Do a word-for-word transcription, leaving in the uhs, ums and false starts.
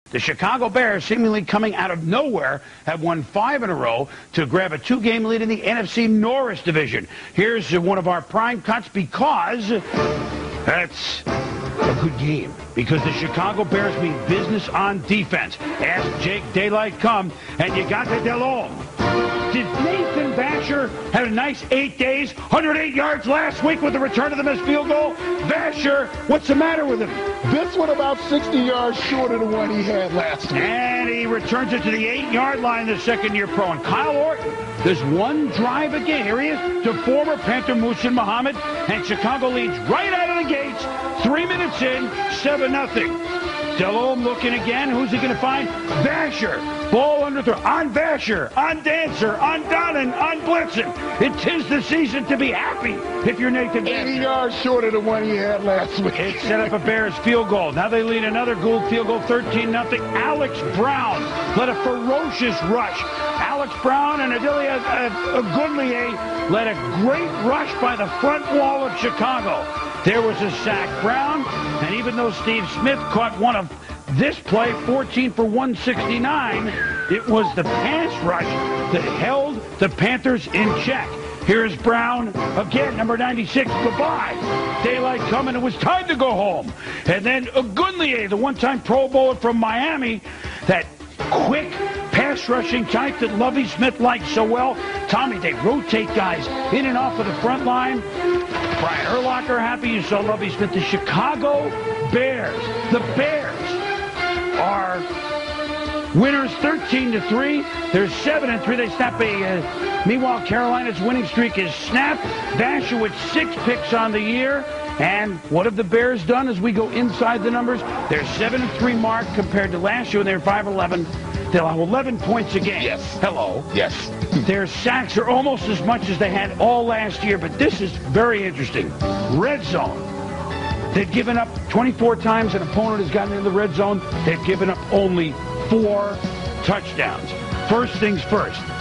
The Chicago Bears, seemingly coming out of nowhere, have won five in a row to grab a two-game lead in the N F C Norris division. Here's one of our prime cuts because that's a good game. Because the Chicago Bears mean business on defense. Ask Jake Daylight come, and you got the Delhomme. Did Nathan Vasher have a nice eight days, one hundred eight yards last week with the return of the missed field goal? Vasher, what's the matter with him? This one about sixty yards short of the one he had last week. And he returns it to the eight-yard line, the second-year pro. And Kyle Orton, there's one drive again. Here he is to former Panther Muhsin Muhammad. And Chicago leads right out of the gates. Three minutes in, seven nothing. Delhomme looking again. Who's he going to find? Vasher. Ball under throw. On Vasher. On Dancer. On Donnan. On Blitzen. It is the season to be happy if you're Nathan Vasher. eighty yards short of the one he had last week. It set up a Bears field goal. Now they lead another Gould field goal, thirteen nothing. Alex Brown led a ferocious rush. Alex Brown and Adelia Ogunleye led a great rush by the front wall of Chicago. There was a sack. Brown, and even though Steve Smith caught one of this play, fourteen for one sixty-nine, it was the pass rush that held the Panthers in check. Here's Brown again, number ninety-six. Goodbye. Daylight coming. It was time to go home. And then Ogunleye, the one-time Pro Bowler from Miami, that quick pass rushing type that Lovie Smith likes so well. Tommy, they rotate guys in and off of the front line. Brian Urlacher happy you saw Lovie Smith. The Chicago Bears, the Bears are winners thirteen to three. They're seven and three. They snap a. Uh, meanwhile, Carolina's winning streak is snapped. Vasher with six picks on the year. And what have the Bears done as we go inside the numbers? They're seven and three mark compared to last year when they were five and eleven. They'll have eleven points a game. Yes. Hello. Yes. Their sacks are almost as much as they had all last year, but this is very interesting. Red zone. They've given up twenty-four times an opponent has gotten in the red zone. They've given up only four touchdowns. First things first.